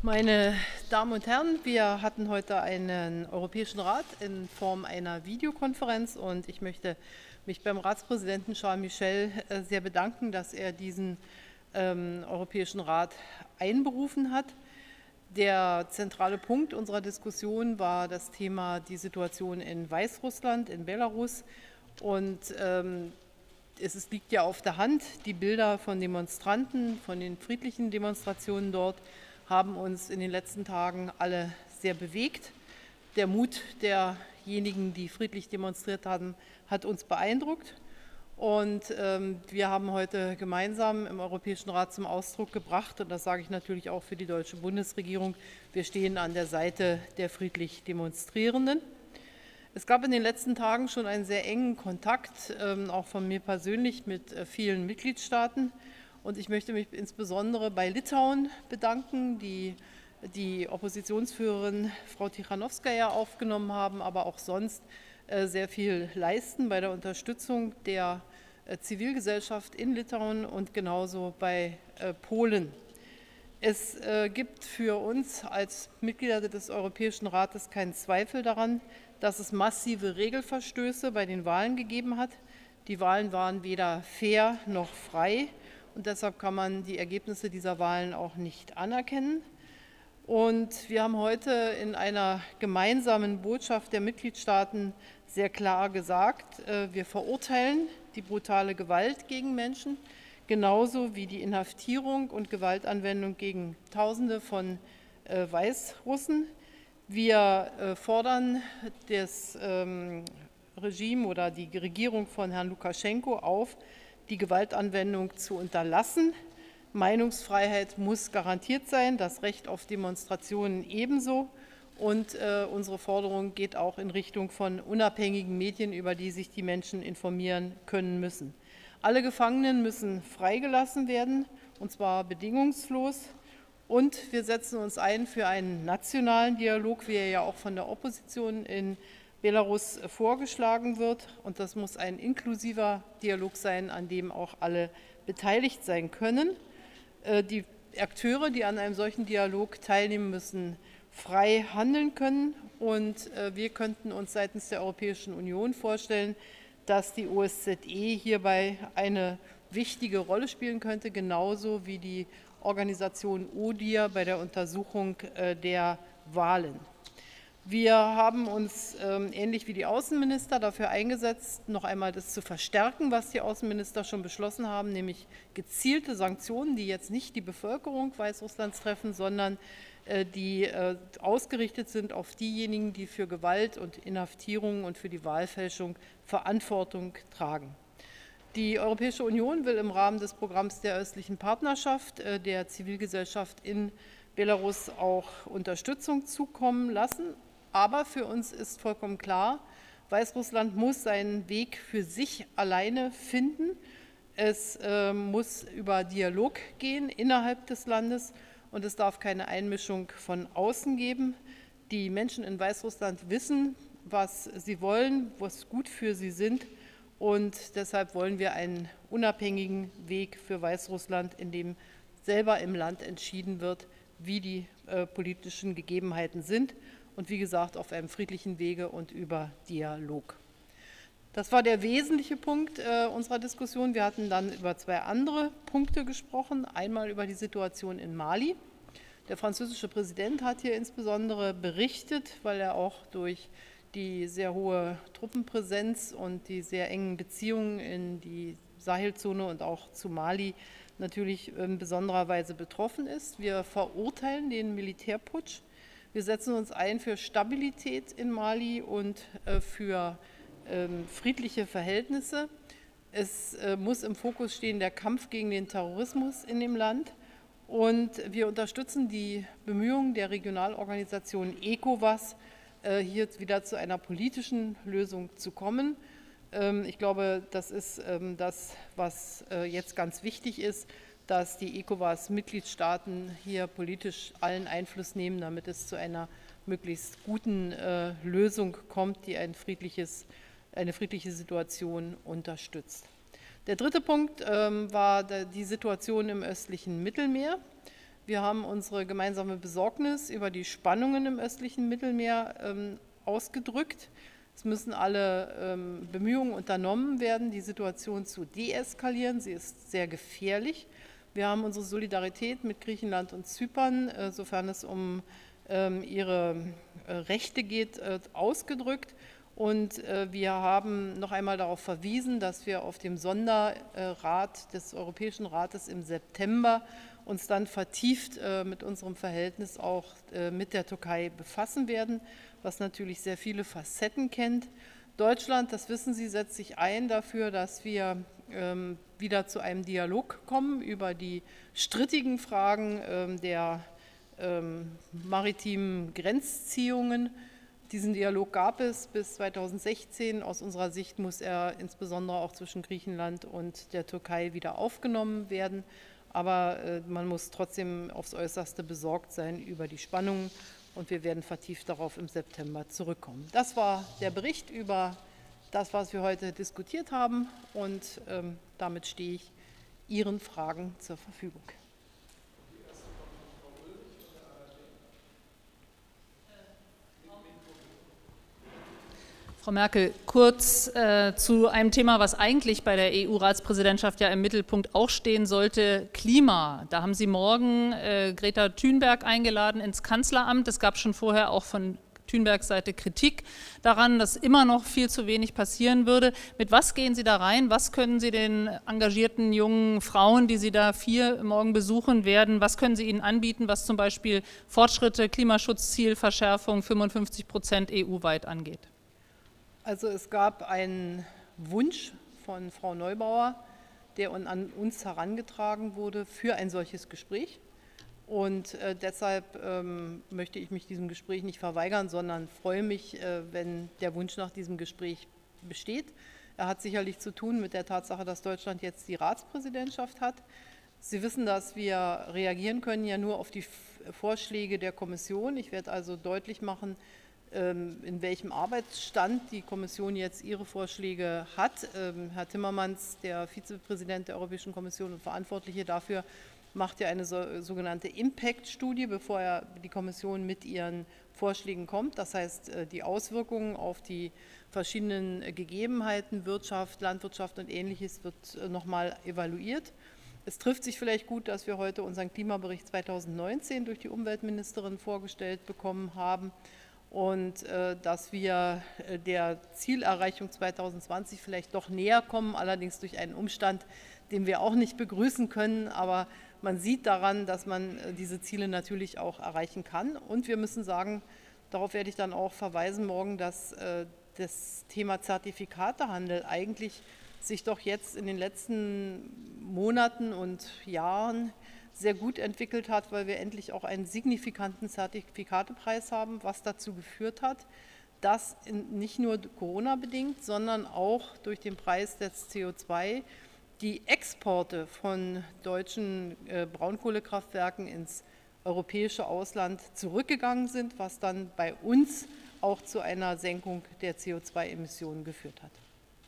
Meine Damen und Herren, wir hatten heute einen Europäischen Rat in Form einer Videokonferenz und ich möchte mich beim Ratspräsidenten Charles Michel sehr bedanken, dass er diesen Europäischen Rat einberufen hat. Der zentrale Punkt unserer Diskussion war das Thema die Situation in Weißrussland, in Belarus und es liegt ja auf der Hand, die Bilder von Demonstranten, von den friedlichen Demonstrationen dort haben uns in den letzten Tagen alle sehr bewegt. Der Mut derjenigen, die friedlich demonstriert haben, hat uns beeindruckt. Und wir haben heute gemeinsam im Europäischen Rat zum Ausdruck gebracht, und das sage ich natürlich auch für die deutsche Bundesregierung, wir stehen an der Seite der friedlich Demonstrierenden. Es gab in den letzten Tagen schon einen sehr engen Kontakt, auch von mir persönlich, mit vielen Mitgliedstaaten. Und ich möchte mich insbesondere bei Litauen bedanken, die Oppositionsführerin Frau Tichanowskaja aufgenommen haben, aber auch sonst sehr viel leisten bei der Unterstützung der Zivilgesellschaft in Litauen und genauso bei Polen. Es gibt für uns als Mitglieder des Europäischen Rates keinen Zweifel daran, dass es massive Regelverstöße bei den Wahlen gegeben hat. Die Wahlen waren weder fair noch frei. Und deshalb kann man die Ergebnisse dieser Wahlen auch nicht anerkennen. Und wir haben heute in einer gemeinsamen Botschaft der Mitgliedstaaten sehr klar gesagt, wir verurteilen die brutale Gewalt gegen Menschen, genauso wie die Inhaftierung und Gewaltanwendung gegen Tausende von Weißrussen. Wir fordern das Regime oder die Regierung von Herrn Lukaschenko auf, die Gewaltanwendung zu unterlassen. Meinungsfreiheit muss garantiert sein, das Recht auf Demonstrationen ebenso. Und unsere Forderung geht auch in Richtung von unabhängigen Medien, über die sich die Menschen informieren können müssen. Alle Gefangenen müssen freigelassen werden, und zwar bedingungslos. Und wir setzen uns ein für einen nationalen Dialog, wie er ja auch von der Opposition in Belarus vorgeschlagen wird. Und das muss ein inklusiver Dialog sein, an dem auch alle beteiligt sein können. Die Akteure, die an einem solchen Dialog teilnehmen, müssen frei handeln können. Und wir könnten uns seitens der Europäischen Union vorstellen, dass die OSZE hierbei eine wichtige Rolle spielen könnte, genauso wie die Organisation ODIHR bei der Untersuchung der Wahlen. Wir haben uns ähnlich wie die Außenminister dafür eingesetzt, noch einmal das zu verstärken, was die Außenminister schon beschlossen haben, nämlich gezielte Sanktionen, die jetzt nicht die Bevölkerung Weißrusslands treffen, sondern die ausgerichtet sind auf diejenigen, die für Gewalt und Inhaftierungen und für die Wahlfälschung Verantwortung tragen. Die Europäische Union will im Rahmen des Programms der östlichen Partnerschaft der Zivilgesellschaft in Belarus auch Unterstützung zukommen lassen. Aber für uns ist vollkommen klar, Weißrussland muss seinen Weg für sich alleine finden. Es muss über Dialog gehen innerhalb des Landes und es darf keine Einmischung von außen geben. Die Menschen in Weißrussland wissen, was sie wollen, was gut für sie sind. Und deshalb wollen wir einen unabhängigen Weg für Weißrussland, in dem selber im Land entschieden wird, wie die politischen Gegebenheiten sind. Und wie gesagt, auf einem friedlichen Wege und über Dialog. Das war der wesentliche Punkt unserer Diskussion. Wir hatten dann über zwei andere Punkte gesprochen. Einmal über die Situation in Mali. Der französische Präsident hat hier insbesondere berichtet, weil er auch durch die sehr hohe Truppenpräsenz und die sehr engen Beziehungen in die Sahelzone und auch zu Mali natürlich in besonderer Weise betroffen ist. Wir verurteilen den Militärputsch. Wir setzen uns ein für Stabilität in Mali und für friedliche Verhältnisse. Es muss im Fokus stehen der Kampf gegen den Terrorismus in dem Land. Und wir unterstützen die Bemühungen der Regionalorganisation ECOWAS, hier wieder zu einer politischen Lösung zu kommen. Ich glaube, das ist das, was jetzt ganz wichtig ist, dass die ECOWAS-Mitgliedstaaten hier politisch allen Einfluss nehmen, damit es zu einer möglichst guten Lösung kommt, die eine friedliche Situation unterstützt. Der dritte Punkt war die Situation im östlichen Mittelmeer. Wir haben unsere gemeinsame Besorgnis über die Spannungen im östlichen Mittelmeer ausgedrückt. Es müssen alle Bemühungen unternommen werden, die Situation zu deeskalieren. Sie ist sehr gefährlich. Wir haben unsere Solidarität mit Griechenland und Zypern, sofern es um ihre Rechte geht, ausgedrückt. Und wir haben noch einmal darauf verwiesen, dass wir auf dem Sonderrat des Europäischen Rates im September uns dann vertieft mit unserem Verhältnis auch mit der Türkei befassen werden, was natürlich sehr viele Facetten kennt. Deutschland, das wissen Sie, setzt sich ein dafür, dass wir wieder zu einem Dialog kommen über die strittigen Fragen der maritimen Grenzziehungen. Diesen Dialog gab es bis 2016. Aus unserer Sicht muss er insbesondere auch zwischen Griechenland und der Türkei wieder aufgenommen werden. Aber man muss trotzdem aufs Äußerste besorgt sein über die Spannungen und wir werden vertieft darauf im September zurückkommen. Das war der Bericht über das, was wir heute diskutiert haben und damit stehe ich Ihren Fragen zur Verfügung. Frau Merkel, kurz zu einem Thema, was eigentlich bei der EU-Ratspräsidentschaft ja im Mittelpunkt auch stehen sollte, Klima. Da haben Sie morgen Greta Thunberg eingeladen ins Kanzleramt. Es gab schon vorher auch von Thunbergs Seite Kritik daran, dass immer noch viel zu wenig passieren würde. Mit was gehen Sie da rein? Was können Sie den engagierten jungen Frauen, die Sie da 4 morgen besuchen werden, was können Sie ihnen anbieten, was zum Beispiel Fortschritte, Klimaschutzzielverschärfung 55% EU-weit angeht? Also es gab einen Wunsch von Frau Neubauer, der an uns herangetragen wurde für ein solches Gespräch. Und deshalb möchte ich mich diesem Gespräch nicht verweigern, sondern freue mich, wenn der Wunsch nach diesem Gespräch besteht. Er hat sicherlich zu tun mit der Tatsache, dass Deutschland jetzt die Ratspräsidentschaft hat. Sie wissen, dass wir reagieren können ja nur auf die Vorschläge der Kommission. Ich werde also deutlich machen, in welchem Arbeitsstand die Kommission jetzt ihre Vorschläge hat. Herr Timmermans, der Vizepräsident der Europäischen Kommission und Verantwortliche dafür, macht ja eine sogenannte Impact-Studie, bevor die Kommission mit ihren Vorschlägen kommt. Das heißt, die Auswirkungen auf die verschiedenen Gegebenheiten, Wirtschaft, Landwirtschaft und Ähnliches wird nochmal evaluiert. Es trifft sich vielleicht gut, dass wir heute unseren Klimabericht 2019 durch die Umweltministerin vorgestellt bekommen haben und dass wir der Zielerreichung 2020 vielleicht doch näher kommen, allerdings durch einen Umstand, den wir auch nicht begrüßen können, aber man sieht daran, dass man diese Ziele natürlich auch erreichen kann. Und wir müssen sagen, darauf werde ich dann auch verweisen morgen, dass das Thema Zertifikatehandel eigentlich sich doch jetzt in den letzten Monaten und Jahren sehr gut entwickelt hat, weil wir endlich auch einen signifikanten Zertifikatepreis haben, was dazu geführt hat, dass nicht nur Corona-bedingt, sondern auch durch den Preis des CO2 die Exporte von deutschen Braunkohlekraftwerken ins europäische Ausland zurückgegangen sind, was dann bei uns auch zu einer Senkung der CO2-Emissionen geführt hat.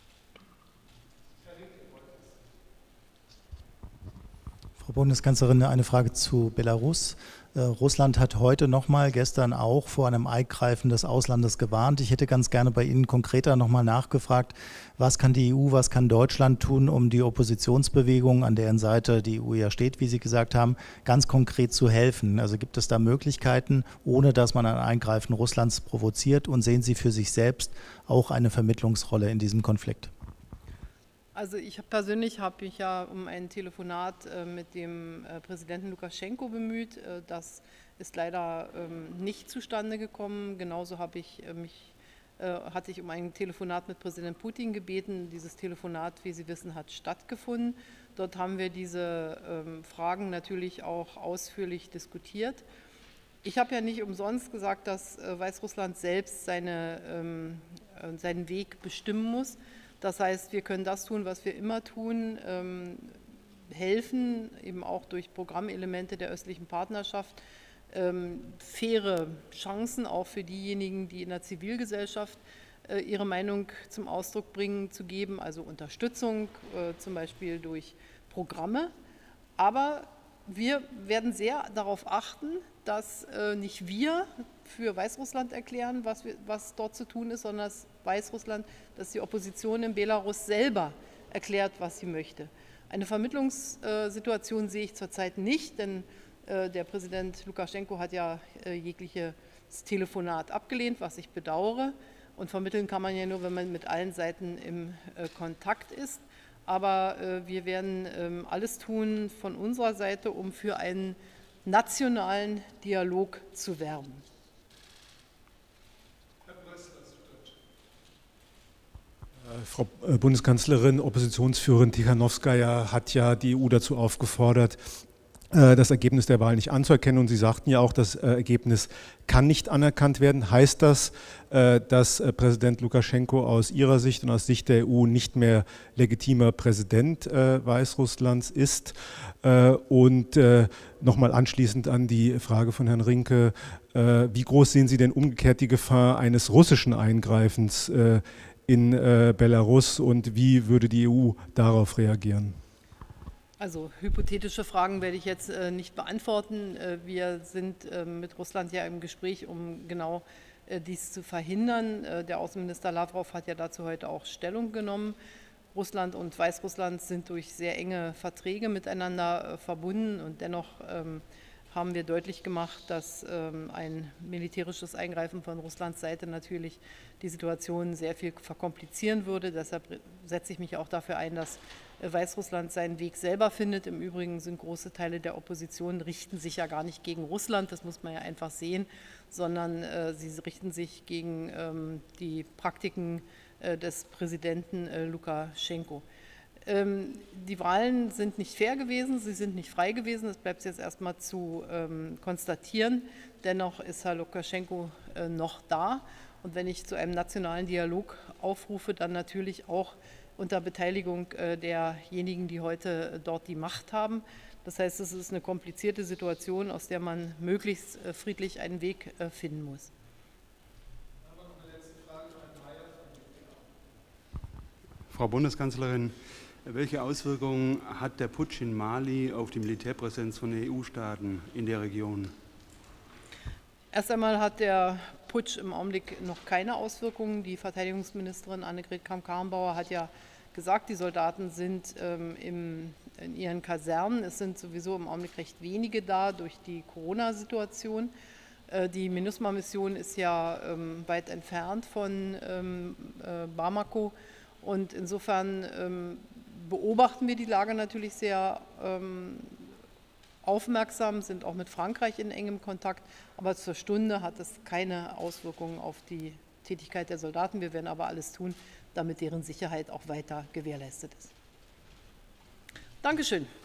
Frau Bundeskanzlerin, eine Frage zu Belarus. Russland hat heute nochmal, gestern auch, vor einem Eingreifen des Auslandes gewarnt. Ich hätte ganz gerne bei Ihnen konkreter nochmal nachgefragt, was kann die EU, was kann Deutschland tun, um die Oppositionsbewegung, an deren Seite die EU ja steht, wie Sie gesagt haben, ganz konkret zu helfen? Also gibt es da Möglichkeiten, ohne dass man ein Eingreifen Russlands provoziert, und sehen Sie für sich selbst auch eine Vermittlungsrolle in diesem Konflikt? Also ich persönlich habe mich ja um ein Telefonat mit dem Präsidenten Lukaschenko bemüht. Das ist leider nicht zustande gekommen. Genauso hatte ich um ein Telefonat mit Präsident Putin gebeten. Dieses Telefonat, wie Sie wissen, hat stattgefunden. Dort haben wir diese Fragen natürlich auch ausführlich diskutiert. Ich habe ja nicht umsonst gesagt, dass Weißrussland selbst seinen Weg bestimmen muss. Das heißt, wir können das tun, was wir immer tun, helfen, eben auch durch Programmelemente der östlichen Partnerschaft, faire Chancen auch für diejenigen, die in der Zivilgesellschaft ihre Meinung zum Ausdruck bringen, zu geben, also Unterstützung zum Beispiel durch Programme. Aber wir werden sehr darauf achten, dass nicht wir für Weißrussland erklären, was dort zu tun ist, sondern dass die Opposition in Belarus selber erklärt, was sie möchte. Eine Vermittlungssituation sehe ich zurzeit nicht, denn der Präsident Lukaschenko hat ja jegliches Telefonat abgelehnt, was ich bedauere. Und vermitteln kann man ja nur, wenn man mit allen Seiten im Kontakt ist. Aber wir werden alles tun von unserer Seite, um für einen nationalen Dialog zu werben. Frau Bundeskanzlerin, Oppositionsführerin Tichanowskaja hat ja die EU dazu aufgefordert, das Ergebnis der Wahl nicht anzuerkennen. Und Sie sagten ja auch, das Ergebnis kann nicht anerkannt werden. Heißt das, dass Präsident Lukaschenko aus Ihrer Sicht und aus Sicht der EU nicht mehr legitimer Präsident Weißrusslands ist? Und nochmal anschließend an die Frage von Herrn Rinke, wie groß sehen Sie denn umgekehrt die Gefahr eines russischen Eingreifens in Belarus und wie würde die EU darauf reagieren? Also hypothetische Fragen werde ich jetzt nicht beantworten. Wir sind mit Russland ja im Gespräch, um genau dies zu verhindern. Der Außenminister Lavrov hat ja dazu heute auch Stellung genommen. Russland und Weißrussland sind durch sehr enge Verträge miteinander verbunden und dennoch haben wir deutlich gemacht, dass ein militärisches Eingreifen von Russlands Seite natürlich die Situation sehr viel verkomplizieren würde. Deshalb setze ich mich auch dafür ein, dass Weißrussland seinen Weg selber findet. Im Übrigen sind große Teile der Opposition, richten sich ja gar nicht gegen Russland, das muss man ja einfach sehen, sondern sie richten sich gegen die Praktiken des Präsidenten Lukaschenko. Die Wahlen sind nicht fair gewesen, sie sind nicht frei gewesen, das bleibt jetzt erstmal zu konstatieren. Dennoch ist Herr Lukaschenko noch da und wenn ich zu einem nationalen Dialog aufrufe, dann natürlich auch unter Beteiligung derjenigen, die heute dort die Macht haben. Das heißt, es ist eine komplizierte Situation, aus der man möglichst friedlich einen Weg finden muss. Frau Bundeskanzlerin, welche Auswirkungen hat der Putsch in Mali auf die Militärpräsenz von EU-Staaten in der Region? Erst einmal hat der Putsch im Augenblick noch keine Auswirkungen. Die Verteidigungsministerin Annegret Kramp-Karrenbauer hat ja gesagt, die Soldaten sind in ihren Kasernen. Es sind sowieso im Augenblick recht wenige da durch die Corona-Situation. Die MINUSMA-Mission ist ja weit entfernt von Bamako und insofern beobachten wir die Lage natürlich sehr aufmerksam, sind auch mit Frankreich in engem Kontakt, aber zur Stunde hat es keine Auswirkungen auf die Tätigkeit der Soldaten. Wir werden aber alles tun, damit deren Sicherheit auch weiter gewährleistet ist. Dankeschön.